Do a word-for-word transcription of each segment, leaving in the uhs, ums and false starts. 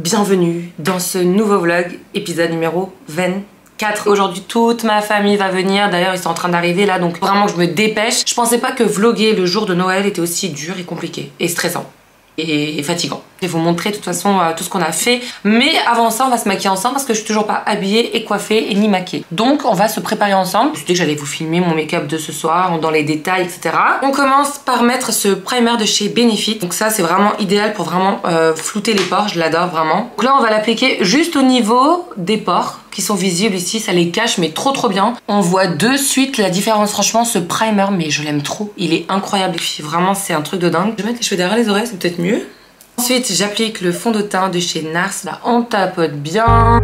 bienvenue dans ce nouveau vlog, épisode numéro vingt-quatre. Aujourd'hui toute ma famille va venir, d'ailleurs ils sont en train d'arriver là, donc vraiment je me dépêche. Je pensais pas que vlogger le jour de Noël était aussi dur et compliqué et stressant et fatigant. Je vais vous montrer de toute façon euh, tout ce qu'on a fait, mais avant ça on va se maquiller ensemble parce que je suis toujours pas habillée et coiffée et ni maquillée. Donc on va se préparer ensemble. Je me suis dit que j'allais vous filmer mon make-up de ce soir dans les détails, et cetera. On commence par mettre ce primer de chez Benefit. Donc ça c'est vraiment idéal pour vraiment euh, flouter les pores, je l'adore vraiment. Donc là on va l'appliquer juste au niveau des pores qui sont visibles ici, ça les cache mais trop trop bien. On voit de suite la différence, franchement ce primer, mais je l'aime trop, il est incroyable les filles, vraiment c'est un truc de dingue. Je vais mettre les cheveux derrière les oreilles, c'est peut-être mieux. Ensuite J'applique le fond de teint de chez Nars, là on tapote bien.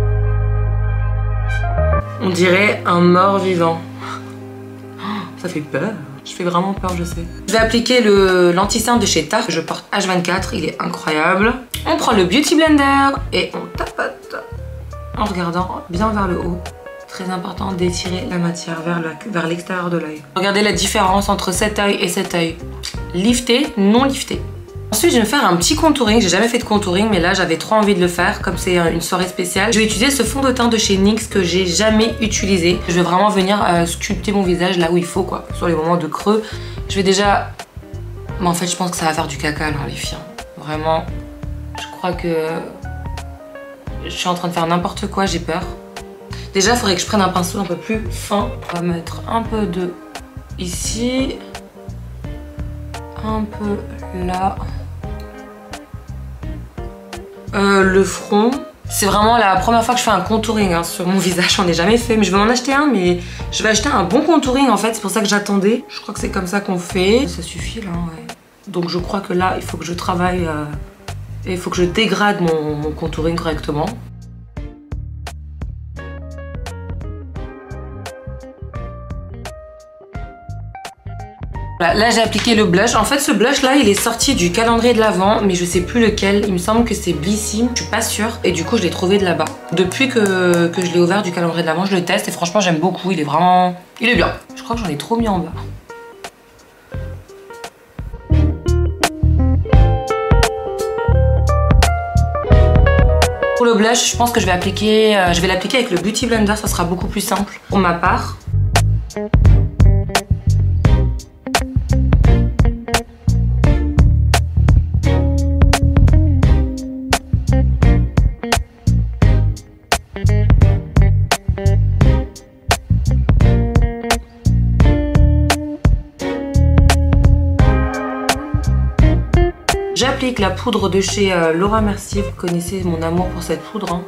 On dirait un mort vivant. Ça fait peur, je fais vraiment peur, je sais. Je vais appliquer le l'anti-cerne de chez Tarte, je porte H vingt-quatre, il est incroyable. On prend le Beauty Blender et on tapote en regardant bien vers le haut. Très important d'étirer la matière vers le, vers l'extérieur de l'œil. Regardez la différence entre cet œil et cet œil. Lifté, non lifté. Ensuite je vais me faire un petit contouring, j'ai jamais fait de contouring mais là j'avais trop envie de le faire comme c'est une soirée spéciale. Je vais utiliser ce fond de teint de chez N Y X que j'ai jamais utilisé. Je vais vraiment venir euh, sculpter mon visage là où il faut quoi, sur les moments de creux. Je vais déjà... Mais en fait je pense que ça va faire du caca là les filles. Vraiment, je crois que... Je suis en train de faire n'importe quoi, j'ai peur. Déjà il faudrait que je prenne un pinceau un peu plus fin. On va mettre un peu de ici. Un peu là. Euh, le front, c'est vraiment la première fois que je fais un contouring hein, sur mon visage, j'en ai jamais fait, mais je vais m'en acheter un, mais je vais acheter un bon contouring en fait, c'est pour ça que j'attendais. Je crois que c'est comme ça qu'on fait. Ça suffit là, ouais. Donc je crois que là, il faut que je travaille euh, et il faut que je dégrade mon, mon contouring correctement. Là j'ai appliqué le blush. En fait ce blush là il est sorti du calendrier de l'Avent mais je sais plus lequel. Il me semble que c'est Blissim, je suis pas sûre. Et du coup je l'ai trouvé de là-bas. Depuis que, que je l'ai ouvert du calendrier de l'Avent je le teste et franchement j'aime beaucoup. Il est vraiment... Il est bien. Je crois que j'en ai trop mis en bas. Pour le blush je pense que je vais appliquer... Euh, je vais l'appliquer avec le Beauty Blender, ça sera beaucoup plus simple pour ma part. J'applique la poudre de chez euh, Laura Mercier, vous connaissez mon amour pour cette poudre. Hein.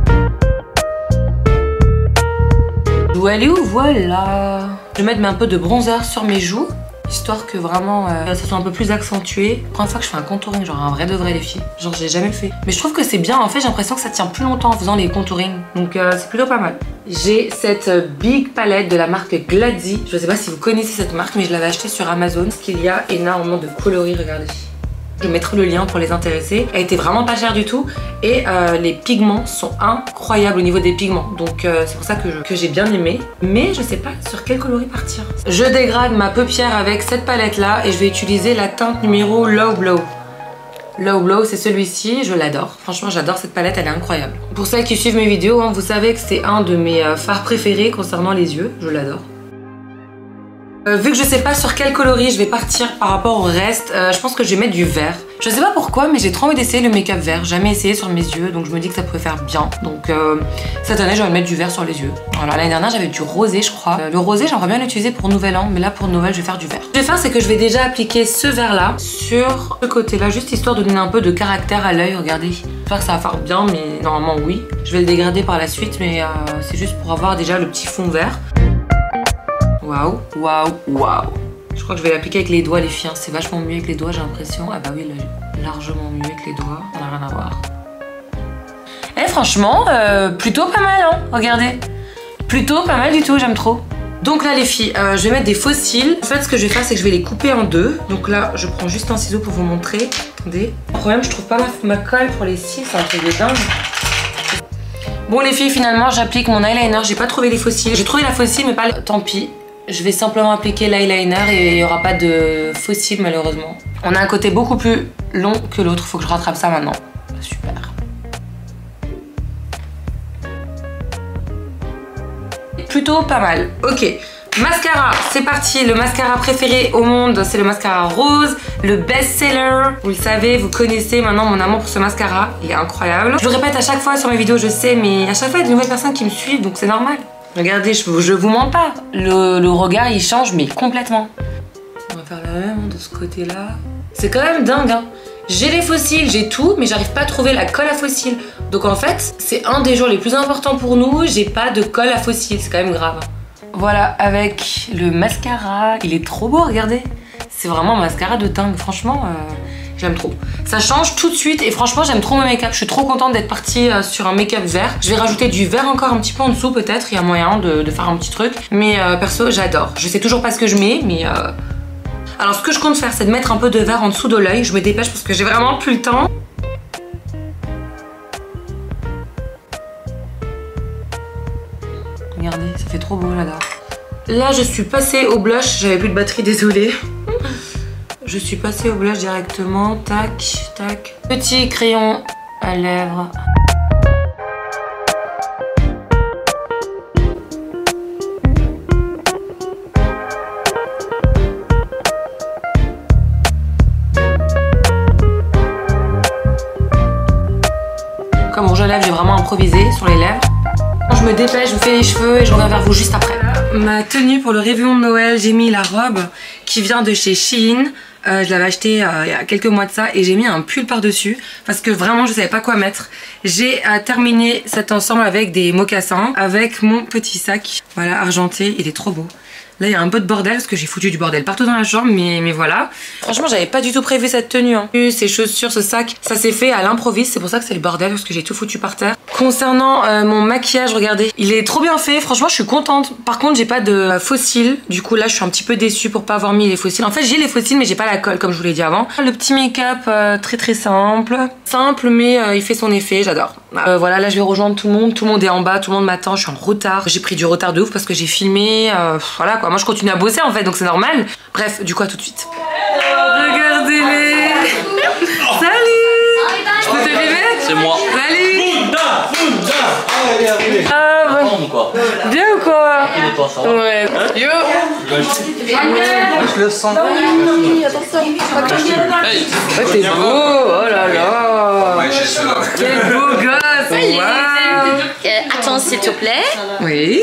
Où elle est où? Voilà. Je vais mettre un peu de bronzer sur mes joues, histoire que vraiment euh, ça soit un peu plus accentué. Première fois que je fais un contouring, genre un vrai de vrai les filles. Genre j'ai jamais fait. Mais je trouve que c'est bien, en fait j'ai l'impression que ça tient plus longtemps en faisant les contourings. Donc euh, c'est plutôt pas mal. J'ai cette big palette de la marque Glady. Je sais pas si vous connaissez cette marque, mais je l'avais achetée sur Amazon. Parce qu'il y a énormément de coloris, regardez. Je mettrai le lien pour les intéresser. Elle était vraiment pas chère du tout et euh, les pigments sont incroyables au niveau des pigments. Donc euh, c'est pour ça que, je, que j'ai bien aimé. Mais je sais pas sur quel coloris partir. Je dégrade ma paupière avec cette palette là et je vais utiliser la teinte numéro Low Blow. Low Blow c'est celui-ci, je l'adore. Franchement j'adore cette palette, elle est incroyable. Pour celles qui suivent mes vidéos, hein, vous savez que c'est un de mes euh, fards préférés concernant les yeux. Je l'adore. Euh, vu que je sais pas sur quel coloris je vais partir par rapport au reste, euh, je pense que je vais mettre du vert. Je sais pas pourquoi mais j'ai trop envie d'essayer le make-up vert. Jamais essayé sur mes yeux donc je me dis que ça pourrait faire bien. Donc euh, cette année je vais mettre du vert sur les yeux. Voilà, l'année dernière j'avais du rosé je crois. Euh, le rosé j'aimerais bien l'utiliser pour Nouvel An mais là pour Noël je vais faire du vert. Ce que je vais faire c'est que je vais déjà appliquer ce vert là sur ce côté là juste histoire de donner un peu de caractère à l'œil. Regardez. J'espère que ça va faire bien mais normalement oui. Je vais le dégrader par la suite mais euh, c'est juste pour avoir déjà le petit fond vert. Waouh, waouh, waouh. Je crois que je vais l'appliquer avec les doigts les filles. C'est vachement mieux avec les doigts j'ai l'impression. Ah bah oui, largement mieux avec les doigts. Ça n'a rien à voir. Eh franchement, euh, plutôt pas mal hein. Regardez. Plutôt pas mal du tout, j'aime trop. Donc là les filles, euh, je vais mettre des faux cils. En fait ce que je vais faire c'est que je vais les couper en deux. Donc là je prends juste un ciseau pour vous montrer. Attendez. Le problème je trouve pas ma, ma colle pour les cils, c'est un truc de dingue. Bon les filles finalement j'applique mon eyeliner. J'ai pas trouvé les faux cils. J'ai trouvé la faux cils mais pas le... Tant pis. Je vais simplement appliquer l'eyeliner et il n'y aura pas de faux cils malheureusement. On a un côté beaucoup plus long que l'autre, faut que je rattrape ça maintenant. Super. plutôt pas mal. Ok. Mascara, c'est parti, le mascara préféré au monde, c'est le mascara rose, le best-seller. Vous le savez, vous connaissez maintenant mon amour pour ce mascara, il est incroyable. Je le répète à chaque fois sur mes vidéos, je sais, mais à chaque fois il y a de nouvelles personnes qui me suivent, donc c'est normal. Regardez, je, je vous mens pas, le, le regard il change, mais complètement. On va faire la même de ce côté-là. C'est quand même dingue, hein. J'ai les fossiles, j'ai tout, mais j'arrive pas à trouver la colle à fossiles. Donc en fait, c'est un des jours les plus importants pour nous, j'ai pas de colle à fossiles, c'est quand même grave. Voilà, avec le mascara, il est trop beau, regardez. C'est vraiment un mascara de dingue, franchement, euh, j'aime trop. Ça change tout de suite et franchement, j'aime trop mon make-up. Je suis trop contente d'être partie euh, sur un make-up vert. Je vais rajouter du vert encore un petit peu en dessous peut-être, il y a moyen de, de faire un petit truc. Mais euh, perso, j'adore. Je sais toujours pas ce que je mets, mais... Euh... Alors ce que je compte faire, c'est de mettre un peu de vert en dessous de l'œil. Je me dépêche parce que j'ai vraiment plus le temps. Regardez, ça fait trop beau, j'adore. Là, je suis passée au blush. J'avais plus de batterie, désolée. Je suis passée au blush directement. Tac, tac. Petit crayon à lèvres. Comme rouge à lèvres, j'ai vraiment improvisé sur les lèvres. Je me dépêche, je vous fais les cheveux et je reviens vers vous juste après. Ma tenue pour le réveillon de Noël, j'ai mis la robe qui vient de chez Shein. Euh, je l'avais achetée euh, il y a quelques mois de ça et j'ai mis un pull par-dessus parce que vraiment je savais pas quoi mettre. J'ai euh, terminé cet ensemble avec des mocassins, avec mon petit sac, voilà, argenté, il est trop beau. Là il y a un peu de bordel parce que j'ai foutu du bordel partout dans la chambre, mais, mais voilà. Franchement j'avais pas du tout prévu cette tenue, hein. Ces chaussures, ce sac, ça s'est fait à l'improviste, c'est pour ça que c'est le bordel parce que j'ai tout foutu par terre. Concernant euh, mon maquillage, regardez, il est trop bien fait, franchement je suis contente. Par contre j'ai pas de euh, fossiles, du coup là je suis un petit peu déçue pour pas avoir mis les fossiles. En fait j'ai les fossiles mais j'ai pas la colle comme je vous l'ai dit avant. Le petit make-up euh, très très simple, simple mais euh, il fait son effet, j'adore. Euh, voilà, là je vais rejoindre tout le monde, tout le monde est en bas, tout le monde m'attend, je suis en retard. J'ai pris du retard de ouf parce que j'ai filmé, euh, voilà quoi, moi je continue à bosser en fait donc c'est normal. Bref, du coup à tout de suite. Regardez-les. Salut. Je peux te filmer? C'est moi. Salut. Ah ouais. Bien ou quoi? Ouais. Yo. Je le sens. Ouais, t'es beau, oh là là. Quel beau gosse. Wow. Euh, attends s'il te plaît. Oui.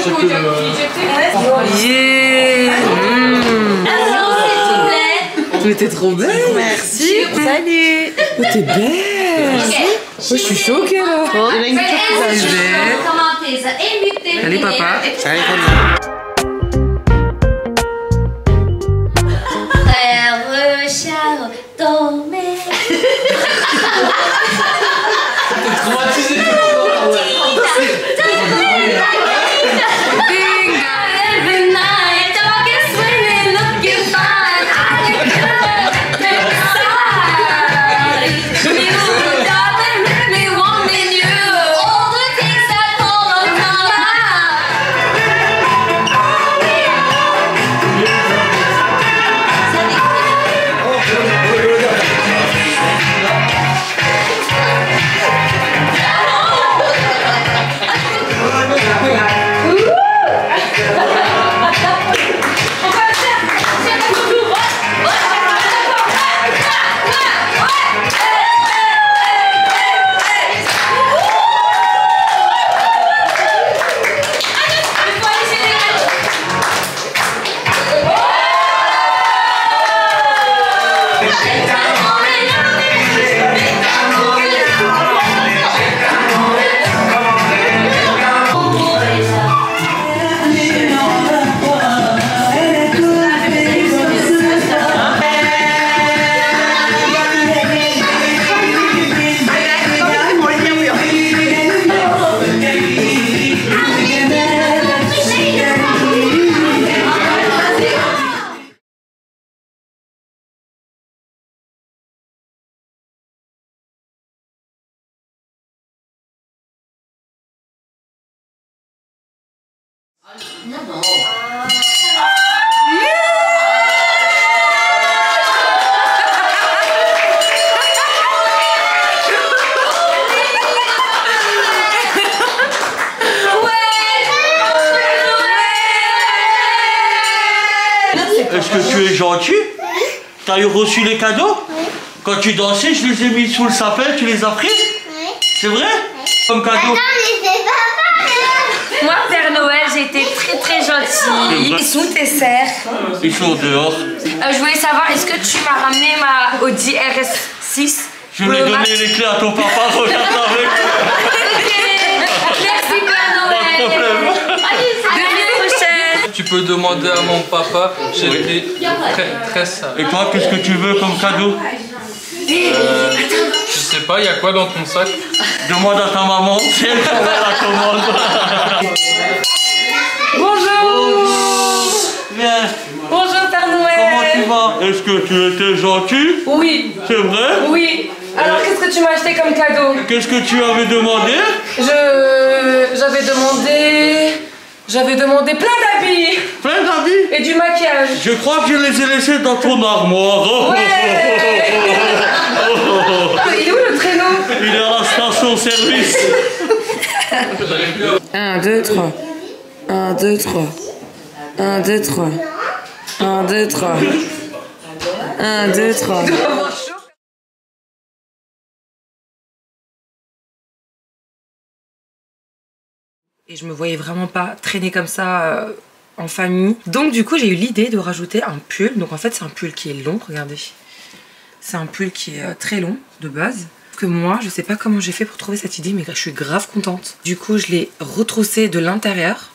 Yeah. Mmh. Attends s'il te plaît. Mais t'es trop belle. Merci. Salut. Oh, t'es belle. Okay. Oh, je suis choquée là. Oh. Allez papa. Allez, Frère Charles, dormez. Non, non. que tu es gentil? T'as eu reçu les cadeaux? Oui. Quand tu dansais, je les ai mis sous le sapin, tu les as pris? Oui. C'est vrai? Oui. Comme cadeau. Attends, mais c'est pas. Moi, Père Noël, j'ai été très très gentille. Ils sont tes serres. Ils sont dehors. Euh, je voulais savoir, est-ce que tu m'as ramené ma Audi R S six? Je vais donner les clés à ton papa, regarde avec. Merci Père Noël. Pas de problème. L'année prochaine. Tu peux demander à mon papa, j'ai Oui. été très très sage. Et toi, qu'est-ce que tu veux comme cadeau? Euh, je sais pas, il y a quoi dans ton sac? Demande à ta maman, c'est elle qui fait la commande. Bonjour. Viens. Bonjour Père Noël. Comment tu vas? Est-ce que tu étais gentil? Oui. C'est vrai? Oui. Alors qu'est-ce que tu m'as acheté comme cadeau? Qu'est-ce que tu avais demandé? Je... J'avais demandé... J'avais demandé plein d'habits. Plein d'habits? Et du maquillage. Je crois que je les ai laissés dans ton armoire. Ouais. Il est où le traîneau? Il est à la station-service. un, deux, trois. un, deux, trois. un, deux, trois. un, deux, trois. un, deux, trois. Et je me voyais vraiment pas traîner comme ça euh, en famille. Donc du coup j'ai eu l'idée de rajouter un pull. Donc en fait c'est un pull qui est long, regardez. C'est un pull qui est euh, très long de base. Que moi je sais pas comment j'ai fait pour trouver cette idée, mais je suis grave contente. Du coup je l'ai retroussé de l'intérieur.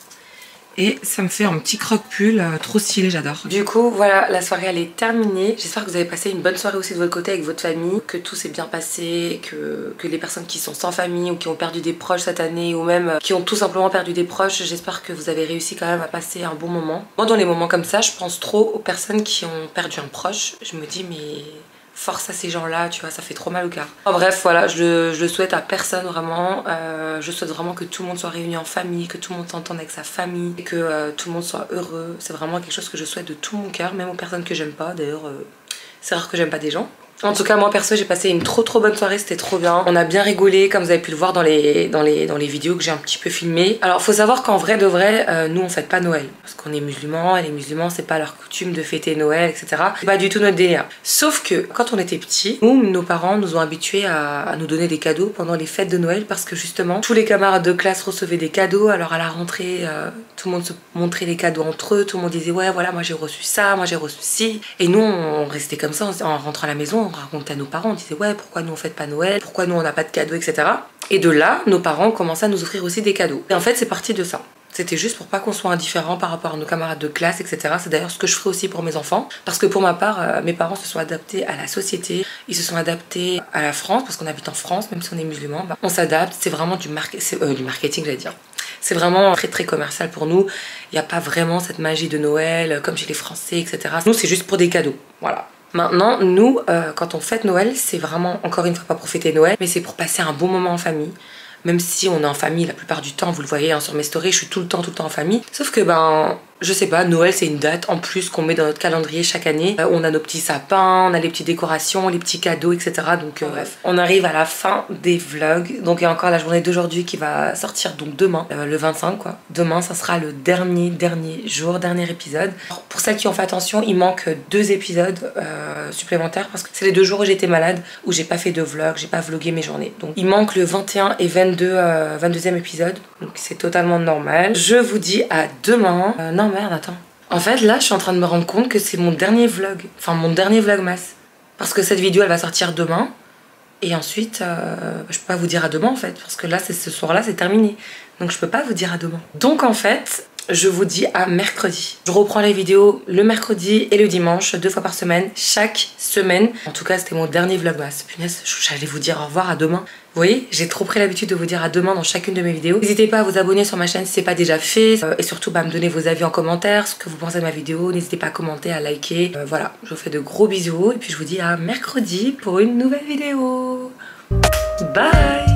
Et ça me fait un petit croque-pull euh, trop stylé, j'adore. Du coup, voilà, la soirée elle est terminée. J'espère que vous avez passé une bonne soirée aussi de votre côté avec votre famille. Que tout s'est bien passé, que, que les personnes qui sont sans famille ou qui ont perdu des proches cette année ou même euh, qui ont tout simplement perdu des proches, j'espère que vous avez réussi quand même à passer un bon moment. Moi, dans les moments comme ça, je pense trop aux personnes qui ont perdu un proche. Je me dis, mais... force à ces gens-là, tu vois, ça fait trop mal au cœur. En bref, voilà, je, je le souhaite à personne vraiment. Euh, je souhaite vraiment que tout le monde soit réuni en famille, que tout le monde s'entende avec sa famille, et que euh, tout le monde soit heureux. C'est vraiment quelque chose que je souhaite de tout mon cœur, même aux personnes que j'aime pas. D'ailleurs, euh, c'est rare que j'aime pas des gens. En tout cas, moi perso, j'ai passé une trop trop bonne soirée, c'était trop bien. On a bien rigolé, comme vous avez pu le voir dans les, dans les, dans les vidéos que j'ai un petit peu filmées. Alors, faut savoir qu'en vrai de vrai, euh, nous on fête pas Noël. Parce qu'on est musulmans, et les musulmans, c'est pas leur coutume de fêter Noël, et cetera. C'est pas du tout notre délire. Sauf que, quand on était petits, nous, nos parents nous ont habitués à, à nous donner des cadeaux pendant les fêtes de Noël. Parce que justement, tous les camarades de classe recevaient des cadeaux. Alors à la rentrée, euh, tout le monde se montrait les cadeaux entre eux. Tout le monde disait, ouais, voilà, moi j'ai reçu ça, moi j'ai reçu ci. Et nous, on restait comme ça, en rentrant à la maison. On racontait à nos parents, on disait ouais pourquoi nous on fête pas Noël, pourquoi nous on n'a pas de cadeaux, et cetera. Et de là, nos parents commençaient à nous offrir aussi des cadeaux. Et en fait c'est parti de ça. C'était juste pour pas qu'on soit indifférent par rapport à nos camarades de classe, et cetera. C'est d'ailleurs ce que je ferai aussi pour mes enfants. Parce que pour ma part, euh, mes parents se sont adaptés à la société, ils se sont adaptés à la France, parce qu'on habite en France, même si on est musulman, bah, on s'adapte, c'est vraiment du, mar euh, du marketing, j'allais dire. C'est vraiment très très commercial pour nous. Il n'y a pas vraiment cette magie de Noël, comme chez les Français, et cetera. Nous c'est juste pour des cadeaux, voilà. Maintenant, nous, euh, quand on fête Noël, c'est vraiment, encore une fois, pas pour fêter Noël, mais c'est pour passer un bon moment en famille. Même si on est en famille la plupart du temps, vous le voyez hein, sur mes stories, je suis tout le temps, tout le temps en famille. Sauf que, ben, je sais pas, Noël c'est une date en plus qu'on met dans notre calendrier chaque année. Euh, on a nos petits sapins, on a les petites décorations, les petits cadeaux, et cetera. Donc, euh, bref, on arrive à la fin des vlogs. Donc, il y a encore la journée d'aujourd'hui qui va sortir donc demain, euh, le vingt-cinq quoi. Demain, ça sera le dernier, dernier jour, dernier épisode. Alors, pour celles qui ont fait attention, il manque deux épisodes euh, supplémentaires parce que c'est les deux jours où j'étais malade, où j'ai pas fait de vlog, j'ai pas vlogué mes journées. Donc, il manque le vingt et un et vingt-deux, euh, vingt-deuxième épisode. Donc, c'est totalement normal. Je vous dis à demain. Euh, non, merde, attends. En fait, là, je suis en train de me rendre compte que c'est mon dernier vlog. Enfin, mon dernier vlogmas. Parce que cette vidéo, elle va sortir demain. Et ensuite, euh, je peux pas vous dire à demain, en fait. Parce que là, ce soir-là, c'est terminé. Donc, je peux pas vous dire à demain. Donc, en fait, je vous dis à mercredi. Je reprends les vidéos le mercredi et le dimanche, deux fois par semaine, chaque semaine. En tout cas, c'était mon dernier vlogmas. Punaise, j'allais vous dire au revoir à demain. Vous voyez, j'ai trop pris l'habitude de vous dire à demain dans chacune de mes vidéos. N'hésitez pas à vous abonner sur ma chaîne si c'est pas déjà fait. Euh, et surtout, bah, me donner vos avis en commentaire, ce que vous pensez de ma vidéo. N'hésitez pas à commenter, à liker. Euh, voilà, je vous fais de gros bisous. Et puis je vous dis à mercredi pour une nouvelle vidéo. Bye!